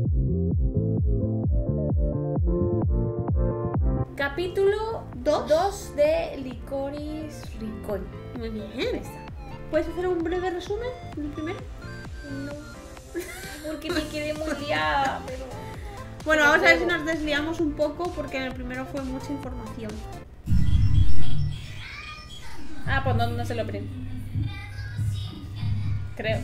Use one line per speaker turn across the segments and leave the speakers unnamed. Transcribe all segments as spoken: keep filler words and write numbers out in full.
Capítulo
¿Dos?
dos de Licorice Recoil.
Muy bien.
Ahí está.
¿Puedes hacer un breve resumen del primero?
No. Porque me quedé muy liada, pero...
Bueno,
No
vamos a ver si
puedo.
nos desliamos un poco porque en el primero fue mucha información.
Ah, pues no, no se lo prende. Creo.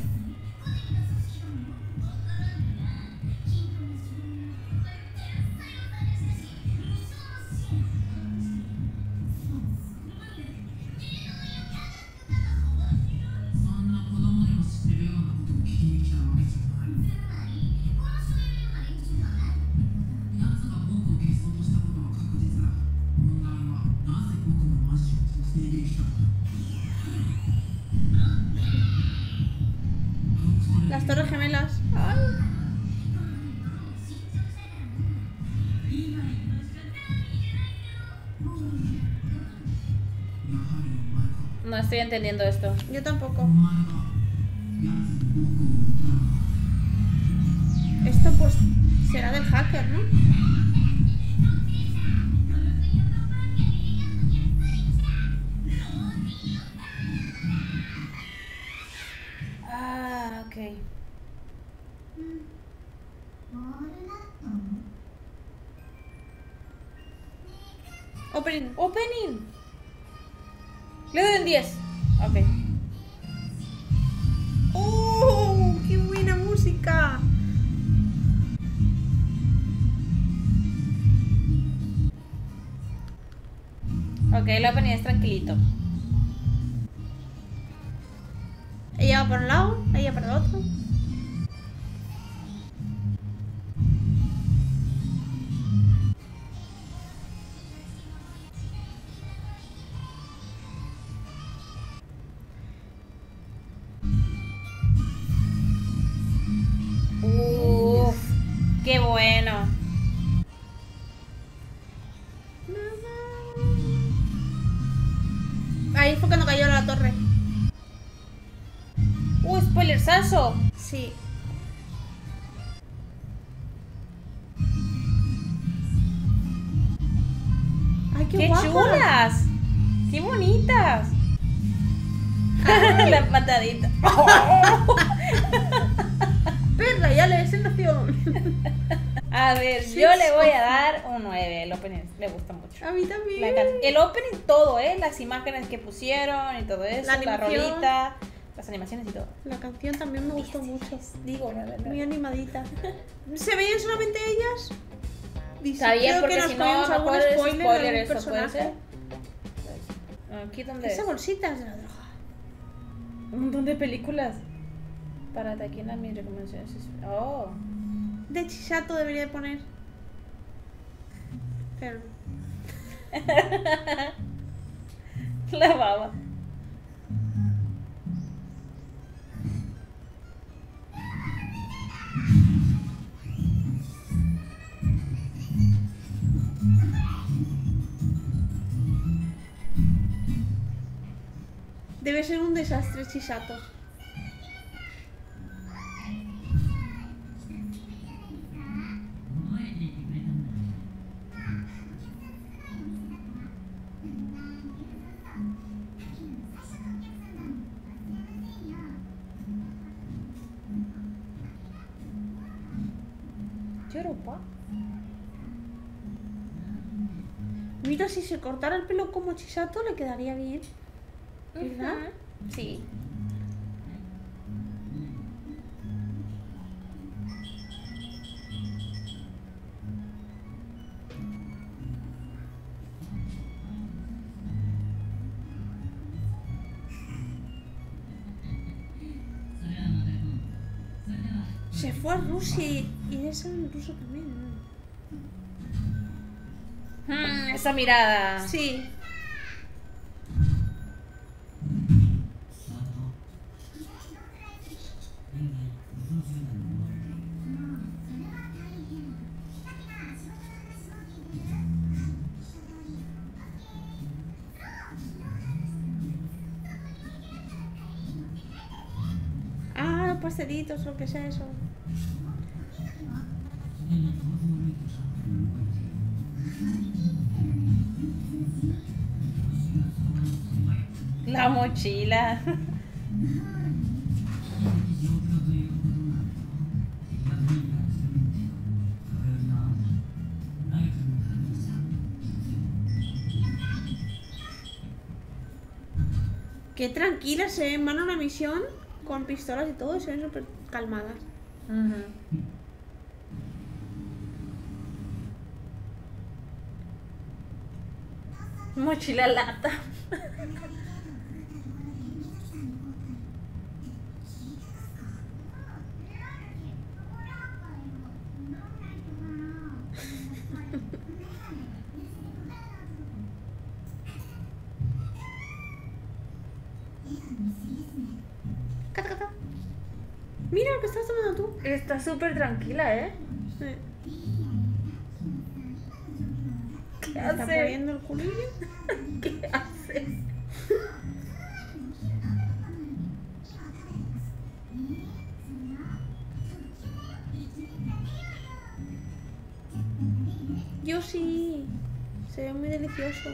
Las Torres Gemelas. Ay.
No estoy entendiendo esto.
Yo tampoco. Esto pues será del hacker, ¿no?
Ah, ok.
Opening.
Opening. Le doy un diez. Ok.
¡Oh! ¡Qué buena música!
Ok, el opening es tranquilito.
Ella va por un lado, ella por el otro.
Uff, qué bueno.
Ahí fue cuando cayó la torre.
Uh, spoilersazo.
Sí. ¡Ay, qué,
Qué
guapa!
chulas. Qué bonitas. La patadita.
Perla, ya le sensación.
A ver,
Sí,
yo le voy
sí.
a dar un nueve. El opening le gusta mucho.
A mí
La
también.
can- el opening todo, ¿eh? Las imágenes que pusieron y todo eso.
La
La,
animación.
rolita, las animaciones y todo.
La canción también me gustó mucho.
Digo, la verdad.
Muy animadita. ¿Se veían solamente ellas?
Está bien,
Creo
porque
que nos
si no,
poníamos
a lo
algún
mejor es
spoiler, de
spoiler
algún
eso, puede
personaje.
ser. Aquí donde
Esa bolsita es de la droga.
un montón de películas. Para aquí en mis recomendaciones. Oh.
De Chisato debería de poner. Pero...
La baba.
Debe ser un desastre Chisato.
Yoruba.
Mira, si se cortara el pelo como Chisato le quedaría bien. ¿Verdad?
Ujú. Sí.
Se fue a Rusia y, y es en ruso también, ¿no?
Hmm, esa mirada.
Sí. Ah, los pastelitos, lo que sea eso.
La mochila.
Qué tranquila se ven, van a una misión con pistolas y todo y se ven súper calmadas.
Ujú. Mochila lata.
Cata, cata. Mira lo que estás tomando tú.
Está súper tranquila, ¿eh?
Eh,
¿Qué
¿Está
hace?
poniendo el culillo?
¿Qué haces?
Yo sí. Se ve muy delicioso.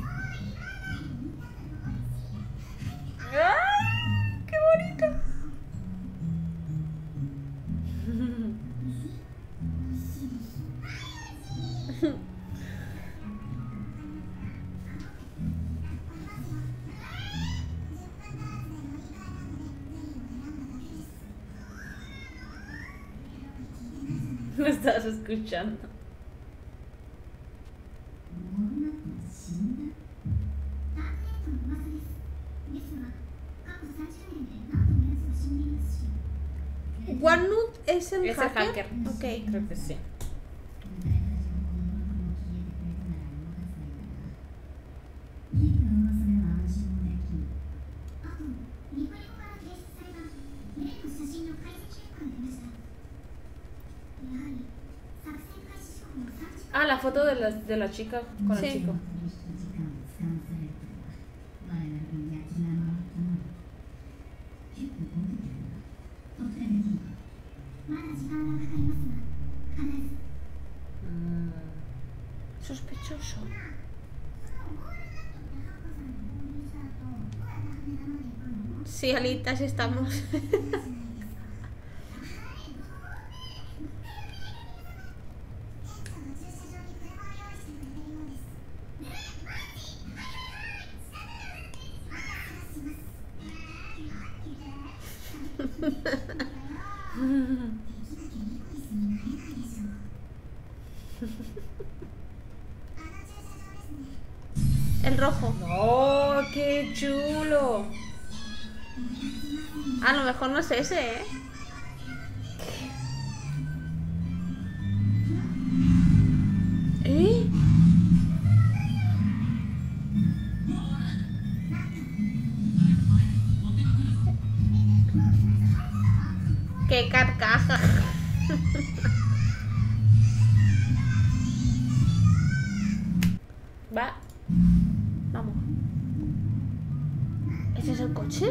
¡Ay! ¡Qué bonito! Lo estás escuchando.
OneNote es el
Es el
hacker.
hacker.
Ok.
Creo que sí. Ah, la foto de la, de la chica con
Sí.
el chico. Mm.
Sospechoso. Sí, alitas estamos. El rojo.
¡Oh, qué chulo!
A lo mejor no es ese, ¿eh? ¿Eh? ¡Qué carcaja!
Va.
Vamos. ¿Ese es el coche?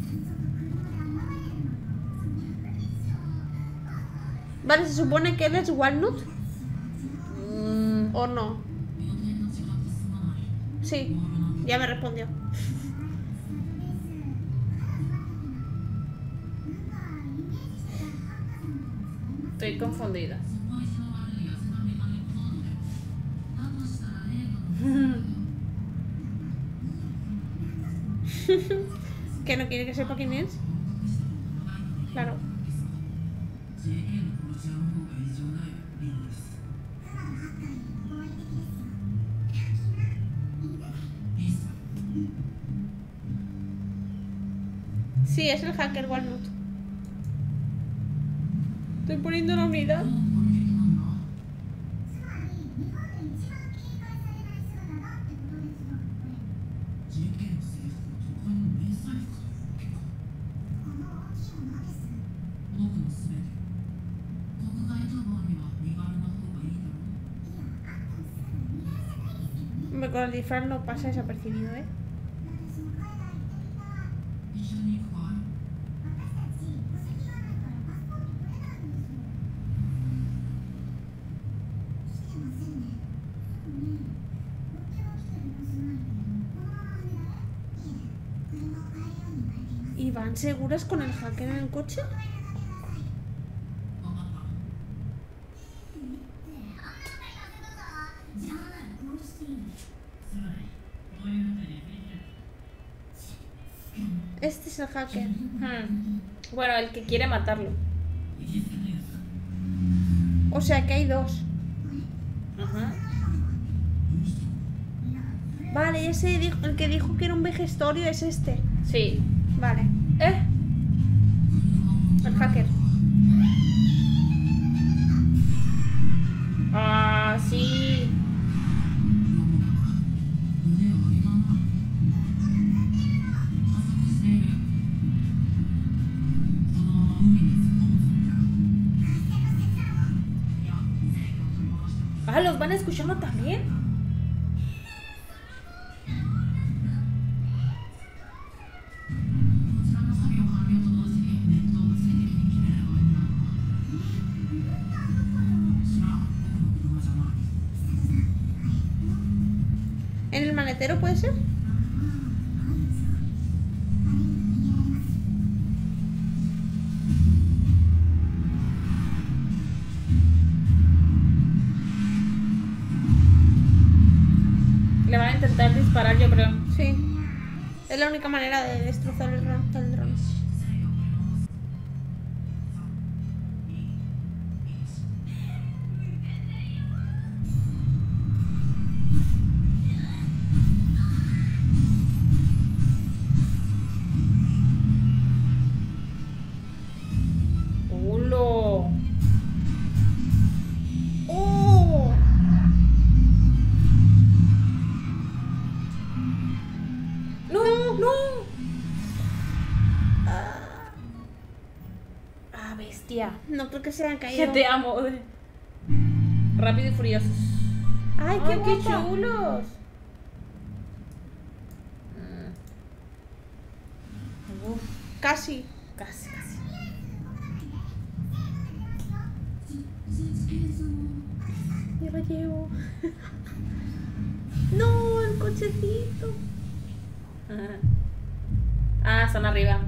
Vale, se supone que él es Walnut.
Mm,
¿O no? Sí, ya me respondió.
estoy confundida.
¿Que no quiere que sepa quién es? Claro. Sí, es el hacker Walnut. Estoy poniendo la unidad. Hombre, con el disfraz no pasa desapercibido, ¿eh? van seguras con el hacker en el coche? Este es el hacker.
Hmm. Bueno, el que quiere matarlo.
O sea que hay dos.
Ajá.
Vale, ese dijo, el que dijo que era un vejestorio es este.
Sí.
Vale.
Eh.
El hacker.
Ah, sí. Ah, ¿los van escuchando también?
¿En el maletero puede ser?
Le van a intentar disparar, yo creo.
Sí. Es la única manera de destrozar el dron. El dron.
¡Ulo!
¡Oh!
¡No! ¡No! Ah, bestia.
No creo que se hayan
Que
caído.
te amo. de- Rápido y furiosos.
¡Ay, qué,
Ay, qué
guapa!
chulos. Uf,
Casi.
casi, casi.
Me lo llevo. No, el cochecito.
Ajá. Ah, están arriba.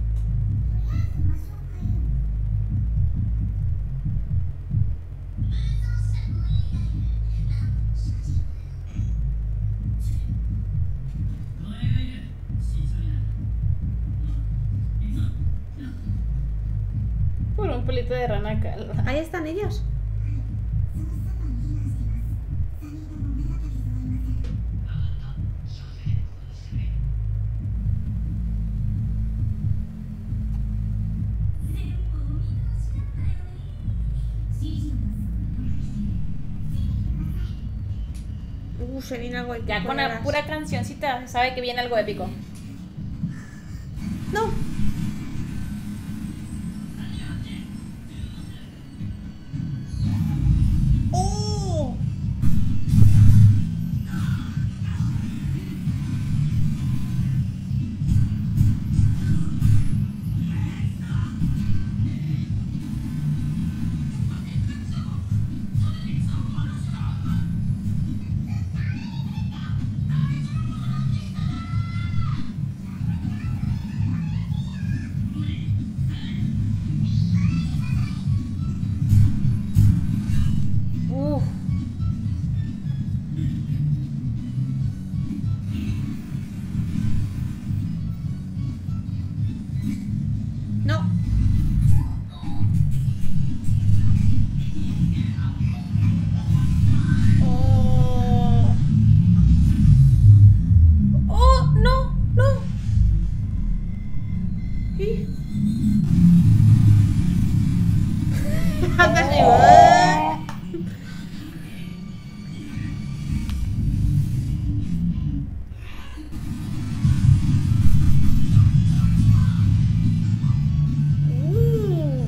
Por un pelito de rana calva.
Ahí están ellos. Uh, se viene algo épico.
Ya con la
verás.
pura cancioncita se sabe que viene algo épico.
No. ¡Oh!
Uf.
No. Oh. Oh, no, no. ¿Y? Anda así. Uh.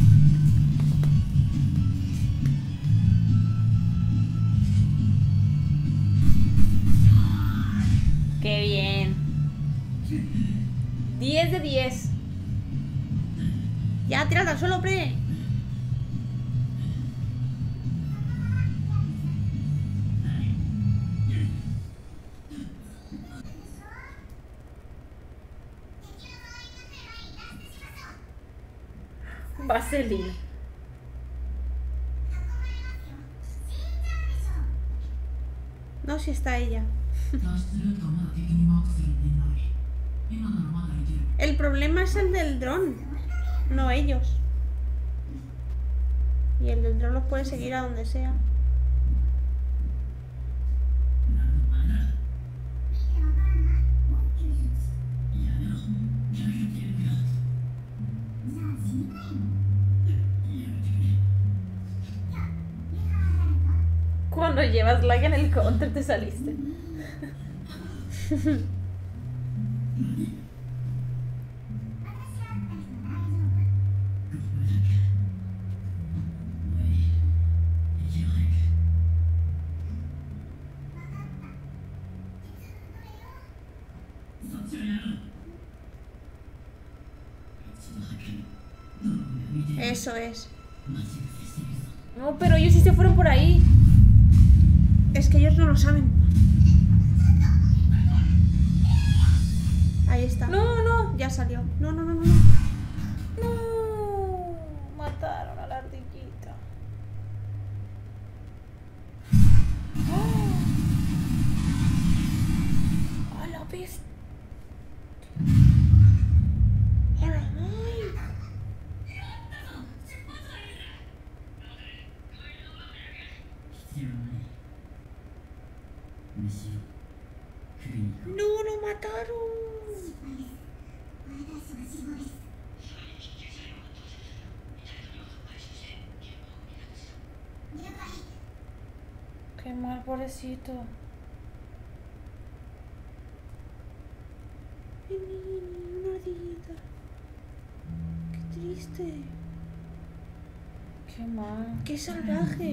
Qué bien. diez de diez.
Ya, tírala al suelo, pre.
Vaselina.
No, si está ella.
脱出ルートをまだ敵にマークする念があり、今ならまだいける。
El problema es el del dron, no ellos. Y el del dron los puede seguir a donde sea.
やめろ。やめてくれ。やめてくれ。
Cuando llevas lag en el counter te saliste.
Eso es.
No, pero ellos sí se fueron por ahí.
Es que ellos no lo saben. Ahí está.
No, no.
Ya salió. No, no, no, no. no.
No. Mataron a la ardillita. ¡Oh! ¡A la bestia!
¡A la madre!
必要ない。むしろクリニック
No, lo mataron.
Qué mal, pobrecito.
Ay, una ardillita. Qué triste.
Qué mal.
Qué salvaje.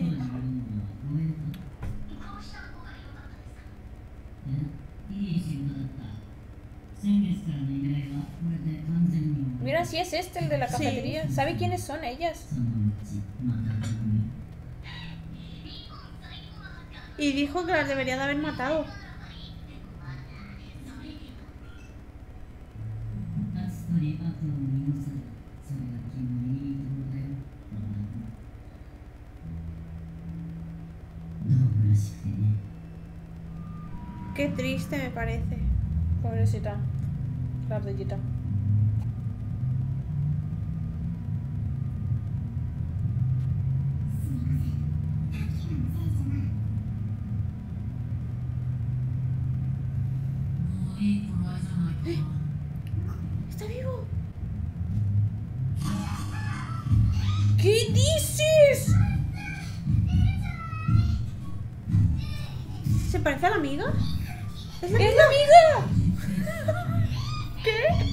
いい仕事だった。先月からの依頼はこれで完全に終わり。
Mira, sí es este, el de la
Sí.
cafetería. ¿Sabe quiénes son ellas?
そのうちまた特に
Y dijo que las debería de haber matado.
夏取り後を濁す。それが君のいいところだよ。道具らしくてね。
Qué triste me parece.
Pobrecita. La ardillita.
¿Está vivo?
¿Qué dices?
¿Se parece a la amiga? ¿Es la
¡Es
amiga?
la amiga! ¿Qué?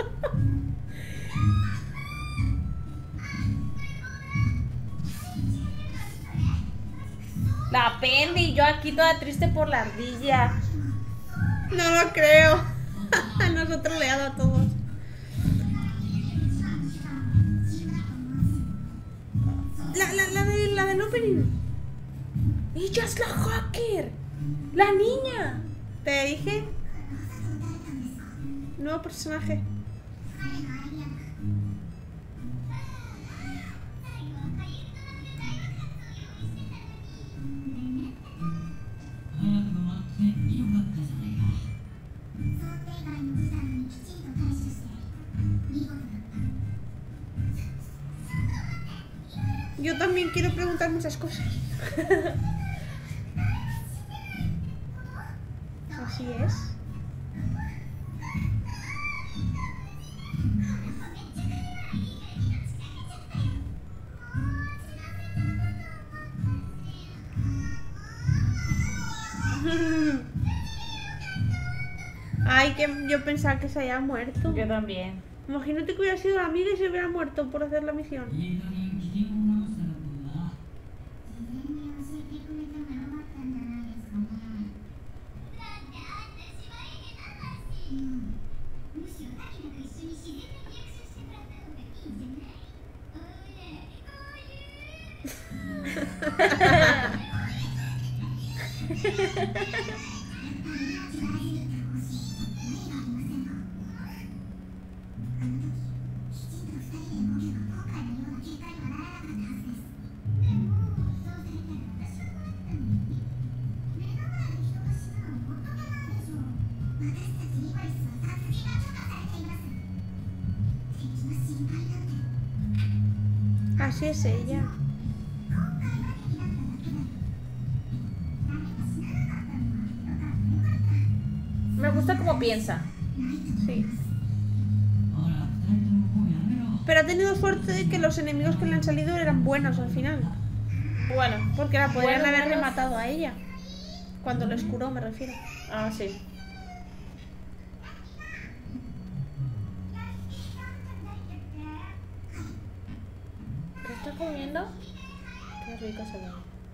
La Pendi y yo aquí toda triste por la ardilla.
No lo creo. Nos ha troleado a todos. La, la, la, de, la del opening.
¡Ella es la hacker! ¡La niña!
Te dije. Nuevo personaje. Yo también quiero preguntar muchas cosas. Así es. Ay, que yo pensaba que se había muerto.
Yo también.
Imagínate que hubiera sido la amiga y se hubiera muerto por hacer la misión.
いい加減機嫌を直したらどうだ。
「
Así es ella.
Me gusta cómo piensa.
Sí. Pero ha tenido suerte de que los enemigos que le han salido eran buenos al final.
Bueno.
Porque la podrían
Bueno,
haber
buenos.
rematado a ella. Cuando les curó, me refiero.
Ah, sí. ¿Qué está comiendo? Qué rico se ve.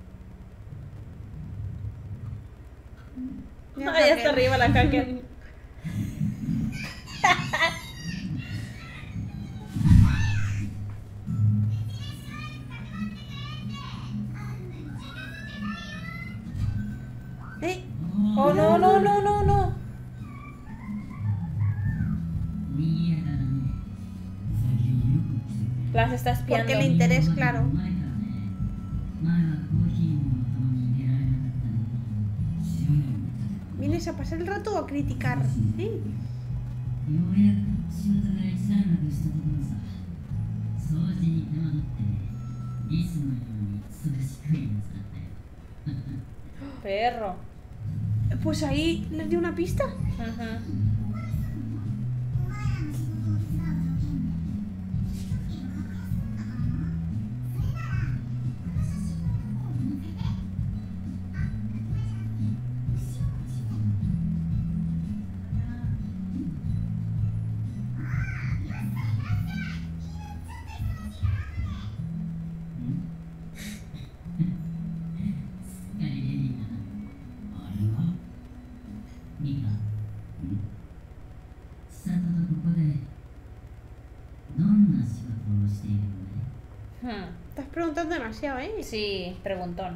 Mira,
Ahí está
Raquel.
arriba la hacker.
¿Eh?
Oh, no, no, no, no, no.
にぎやかだね。最近よく来てくれる。
Las está espiando.
Porque el interés, claro.
前からね。前はコーヒーもたまに入れられなかったのに、白いのになったで。
¿Vienes a pasar el rato o a criticar? ¿Eh?
ようやく仕事が一段落したところさ。掃除に手間取ってね、リスのように忙しくいなさったよ。
Perro.
Pues ahí les dio una pista.
Ajá. Hmm.
Estás preguntando demasiado, ¿eh?
Sí, preguntón.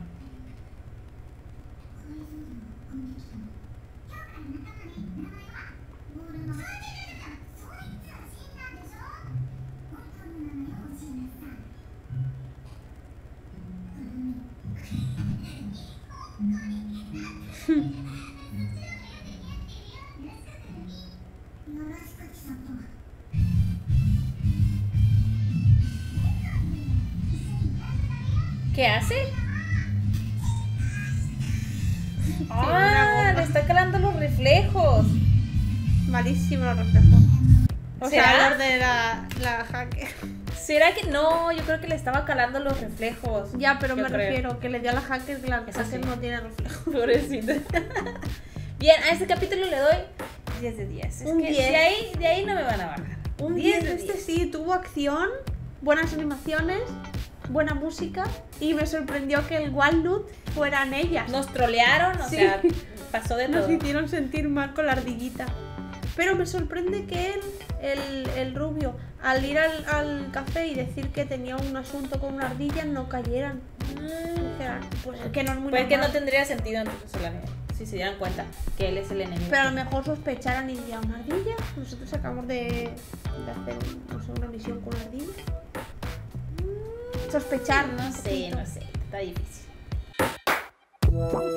¿Qué hace? Ah, le está calando los reflejos.
Malísimo los reflejos. O
¿Será?
sea, los de la, la hacker.
¿Será que no? Yo creo que le estaba calando los reflejos.
Ya, pero
Yo
me
creo.
refiero que le dio a la hacker que la
Eso
hacker
sí.
no tiene reflejos.
Pobrecita. Bien, a este capítulo le doy diez de diez. Es
Un
que
diez.
De ahí, de ahí no me van a bajar.
Un
diez
diez
de
este
diez.
sí, tuvo acción, buenas animaciones, buena música y me sorprendió que el Walnut fueran ellas.
Nos trolearon, o
Sí.
sea, pasó de
Nos
todo.
hicieron sentir mal con la ardillita. Pero me sorprende que él, el, el rubio, al ir al, al café y decir que tenía un asunto con una ardilla, no cayeran. Dijeran, pues es que no es muy
Pues que no
normal.
tendría sentido entonces el anime, si se dieran cuenta que él es el enemigo.
Pero a lo mejor sospecharan y dirían, ¿una ardilla? Nosotros acabamos de, de hacer un- no sé, una misión con una ardilla. Mm, Sospechar,
no
un
sé,
poquito.
no sé, está difícil.